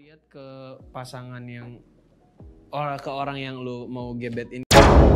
lihat ke pasangan yang ke orang yang lu mau gebet ini.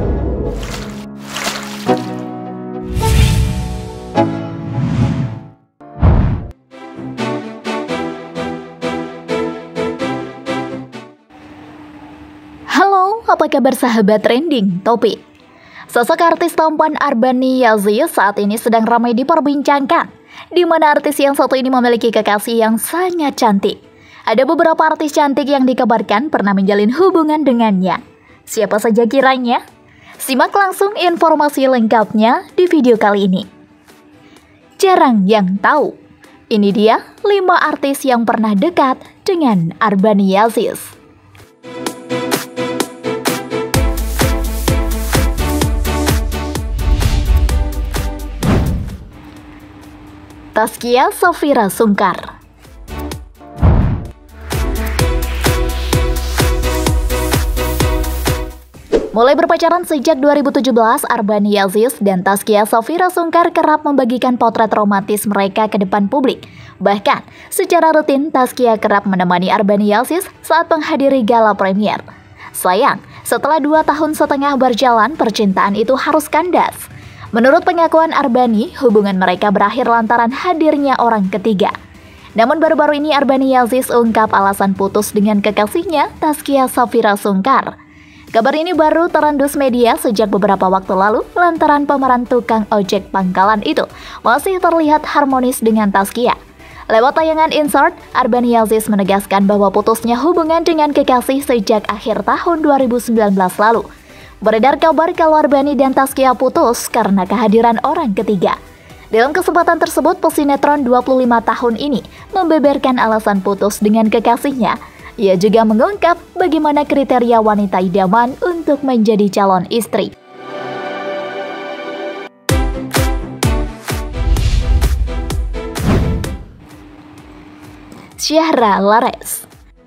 Halo, apa kabar sahabat trending topik? Sosok artis tampan Arbani Yazis saat ini sedang ramai diperbincangkan, di mana artis yang satu ini memiliki kekasih yang sangat cantik. Ada beberapa artis cantik yang dikabarkan pernah menjalin hubungan dengannya. Siapa saja kiranya? Simak langsung informasi lengkapnya di video kali ini. Jarang yang tahu. Ini dia 5 artis yang pernah dekat dengan Arbani Yazis. Taskia Safira Sungkar. Mulai berpacaran sejak 2017, Arbani Yazis dan Taskia Safira Sungkar kerap membagikan potret romantis mereka ke depan publik. Bahkan, secara rutin Taskia kerap menemani Arbani Yazis saat menghadiri gala premier. Sayang, setelah 2,5 tahun berjalan, percintaan itu harus kandas. Menurut pengakuan Arbani, hubungan mereka berakhir lantaran hadirnya orang ketiga. Namun baru-baru ini Arbani Yazis ungkap alasan putus dengan kekasihnya, Taskia Safira Sungkar. Kabar ini baru terendus media sejak beberapa waktu lalu lantaran pemeran tukang ojek pangkalan itu masih terlihat harmonis dengan Taskia. Lewat tayangan Insert, Arbani Yazis menegaskan bahwa putusnya hubungan dengan kekasih sejak akhir tahun 2019 lalu. Beredar kabar kalau Arbani dan Taskia putus karena kehadiran orang ketiga. Dalam kesempatan tersebut, pesinetron 25 tahun ini membeberkan alasan putus dengan kekasihnya. Ia juga mengungkap bagaimana kriteria wanita idaman untuk menjadi calon istri. Syahra Lares.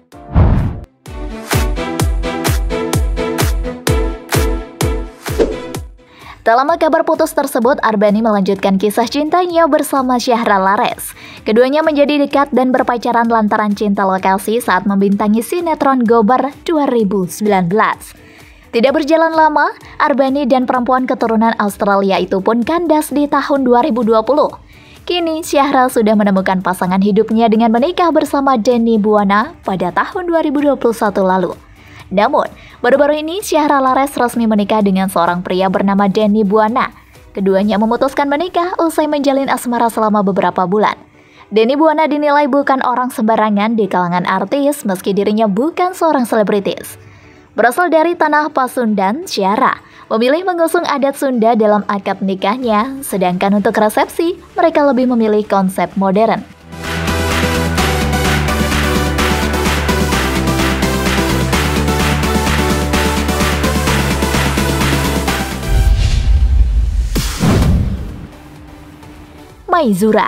Tak lama kabar putus tersebut, Arbani melanjutkan kisah cintanya bersama Syahra Lares. Keduanya menjadi dekat dan berpacaran lantaran cinta lokasi saat membintangi sinetron Gobar 2019. Tidak berjalan lama, Arbani dan perempuan keturunan Australia itu pun kandas di tahun 2020. Kini Syahra sudah menemukan pasangan hidupnya dengan menikah bersama Denny Buwana pada tahun 2021 lalu. Namun, baru-baru ini Syahra Lares resmi menikah dengan seorang pria bernama Denny Buwana. Keduanya memutuskan menikah usai menjalin asmara selama beberapa bulan. Denny Buwana dinilai bukan orang sembarangan di kalangan artis meski dirinya bukan seorang selebritis. Berasal dari tanah Pasundan, Syahra memilih mengusung adat Sunda dalam akad nikahnya, sedangkan untuk resepsi mereka lebih memilih konsep modern. Maizura.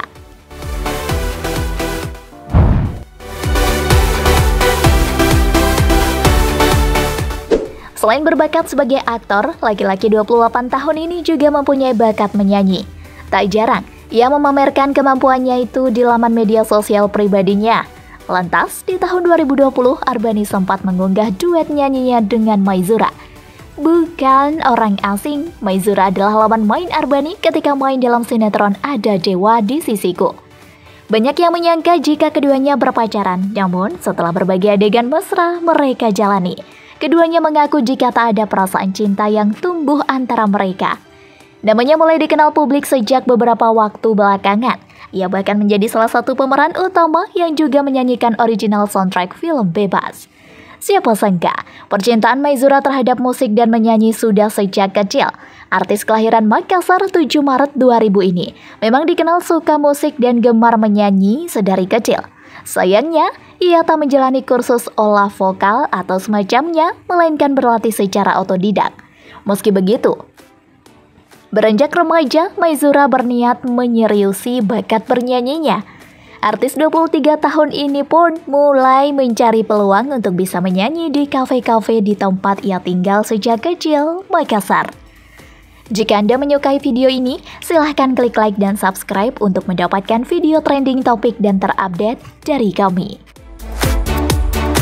Selain berbakat sebagai aktor, laki-laki 28 tahun ini juga mempunyai bakat menyanyi. Tak jarang, ia memamerkan kemampuannya itu di laman media sosial pribadinya. Lantas, di tahun 2020, Arbani sempat mengunggah duet nyanyinya dengan Maizura. Bukan orang asing, Maizura adalah lawan main Arbani ketika main dalam sinetron Ada Dewa di Sisiku. Banyak yang menyangka jika keduanya berpacaran, namun setelah berbagai adegan mesra mereka jalani, keduanya mengaku jika tak ada perasaan cinta yang tumbuh antara mereka. Namanya mulai dikenal publik sejak beberapa waktu belakangan. Ia bahkan menjadi salah satu pemeran utama yang juga menyanyikan original soundtrack film Bebas. Siapa sangka, percintaan Maizura terhadap musik dan menyanyi sudah sejak kecil. Artis kelahiran Makassar 7 Maret 2000 ini memang dikenal suka musik dan gemar menyanyi sedari kecil. Sayangnya, ia tak menjalani kursus olah vokal atau semacamnya, melainkan berlatih secara otodidak. Meski begitu, beranjak remaja, Maizura berniat menyeriusi bakat bernyanyinya. Artis 23 tahun ini pun mulai mencari peluang untuk bisa menyanyi di kafe-kafe di tempat ia tinggal sejak kecil, Makassar. Jika Anda menyukai video ini, silahkan klik like dan subscribe untuk mendapatkan video trending topik dan terupdate dari kami.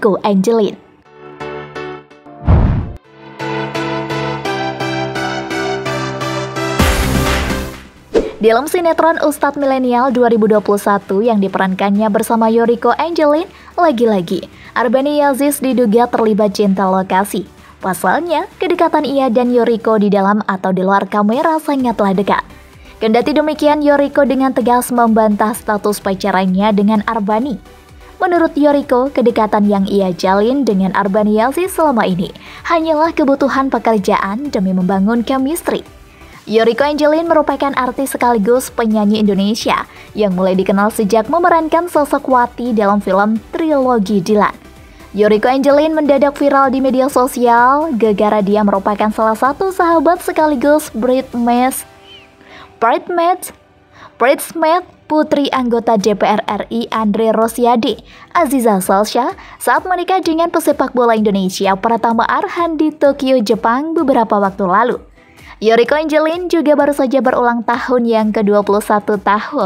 Yoriko Angelin. Dalam sinetron Ustadz Milenial 2021 yang diperankannya bersama Yoriko Angelin, lagi-lagi Arbani Yazis diduga terlibat cinta lokasi. Pasalnya, kedekatan ia dan Yoriko di dalam atau di luar kamera sangatlah dekat. Kendati demikian, Yoriko dengan tegas membantah status pacarannya dengan Arbani. Menurut Yoriko, kedekatan yang ia jalin dengan Arbani Yazis selama ini hanyalah kebutuhan pekerjaan demi membangun chemistry. Yoriko Angelin merupakan artis sekaligus penyanyi Indonesia yang mulai dikenal sejak memerankan sosok Wati dalam film Trilogi Dilan. Yoriko Angelin mendadak viral di media sosial gara-gara dia merupakan salah satu sahabat sekaligus bridesmaid putri anggota DPR RI Andre Rosiade, Aziza Salsha, saat menikah dengan pesepak bola Indonesia Pratama Arhan di Tokyo, Jepang beberapa waktu lalu. Yoriko Angelin juga baru saja berulang tahun yang ke-21 tahun.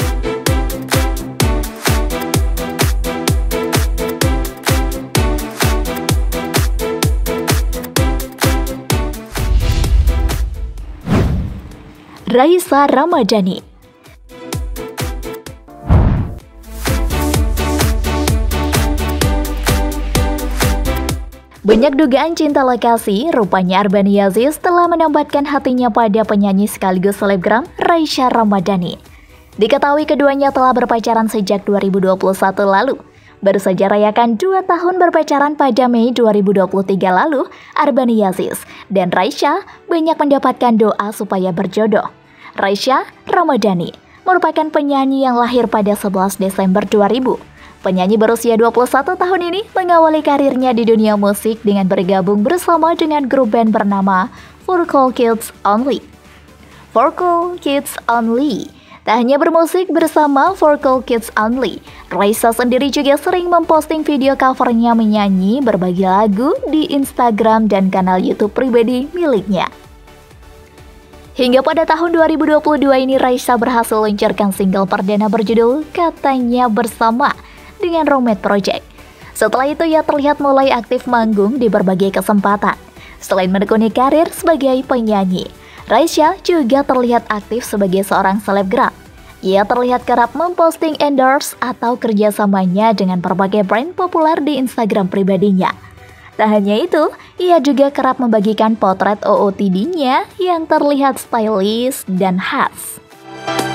Raisa Ramadhani. Banyak dugaan cinta lokasi, rupanya Arbani Yazis telah menambatkan hatinya pada penyanyi sekaligus selebgram Raisa Ramadhani. Diketahui keduanya telah berpacaran sejak 2021 lalu. Baru saja rayakan 2 tahun berpacaran pada Mei 2023 lalu, Arbani Yazis dan Raisa banyak mendapatkan doa supaya berjodoh. Raisa Ramadhani merupakan penyanyi yang lahir pada 11 Desember 2000. Penyanyi berusia 21 tahun ini mengawali karirnya di dunia musik dengan bergabung bersama dengan grup band bernama For Cool Kids Only. For Cool Kids Only. Tak hanya bermusik bersama For Cool Kids Only, Raisa sendiri juga sering memposting video covernya menyanyi berbagai lagu di Instagram dan kanal YouTube pribadi miliknya. Hingga pada tahun 2022 ini Raisa berhasil meluncurkan single perdana berjudul Katanya Bersama dengan Roommate Project. Setelah itu ia terlihat mulai aktif manggung di berbagai kesempatan. Selain menekuni karir sebagai penyanyi, Raisa juga terlihat aktif sebagai seorang selebgram. Ia terlihat kerap memposting endorse atau kerjasamanya dengan berbagai brand populer di Instagram pribadinya. Tak hanya itu, ia juga kerap membagikan potret OOTD-nya yang terlihat stylish dan khas.